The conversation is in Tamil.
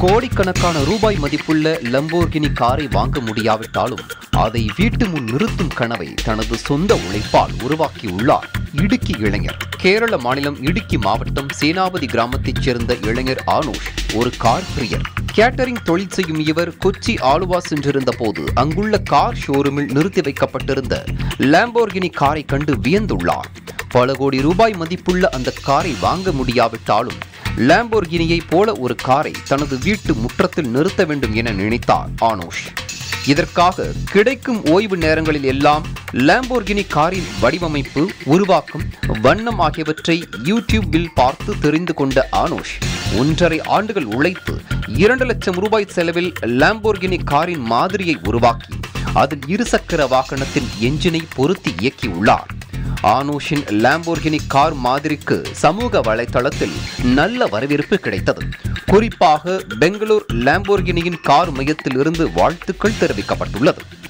கோடிக்கணக்கான ரூபாய் மதிப்புள்ள லம்போர்கினி காரை வாங்க முடியாவிட்டாலும் அதை வீட்டு முன் நிறுத்தும் கனவை தனது சொந்த உழைப்பால் உருவாக்கியுள்ளார் இடுக்கி இளைஞர். கேரள மாநிலம் இடுக்கி மாவட்டம் சேனாபதி கிராமத்தைச் சேர்ந்த இளைஞர் ஆனோஷ் ஒரு கார் பிரியர். கேட்டரிங் தொழில் செய்யும் இவர் கொச்சி ஆலுவா சென்றிருந்த போது அங்குள்ள கார் ஷோரூமில் நிறுத்தி வைக்கப்பட்டிருந்த லாம்போர்கினி காரை கண்டு வியந்துள்ளார். பல கோடி ரூபாய் மதிப்புள்ள அந்த காரை வாங்க முடியாவிட்டாலும் லாம்போர்கினியை போல ஒரு காரை தனது வீட்டு முற்றத்தில் நிறுத்த வேண்டும் என நினைத்தார் ஆனோஷ். இதற்காக கிடைக்கும் ஓய்வு நேரங்களில் எல்லாம் லாம்போர்கினி காரின் வடிவமைப்பு, உருவாக்கம், வண்ணம் ஆகியவற்றை யூடியூபில் பார்த்து தெரிந்து கொண்ட ஆனோஷ் 1.5 ஆண்டுகள் உழைத்து 2 லட்சம் ரூபாய் செலவில் லாம்போர்கினி காரின் மாதிரியை உருவாக்கி அதில் இருசக்கர வாகனத்தின் என்ஜினை பொருத்தி இயக்கியுள்ளார். ஆனோஷின் லாம்போர்கினி கார் மாதிரிக்கு சமூக வலைதளத்தில் நல்ல வரவேற்பு கிடைத்தது. குறிப்பாக பெங்களூர் லாம்போர்கினியின் கார் மையத்தில் இருந்து வாழ்த்துக்கள் தெரிவிக்கப்பட்டுள்ளது.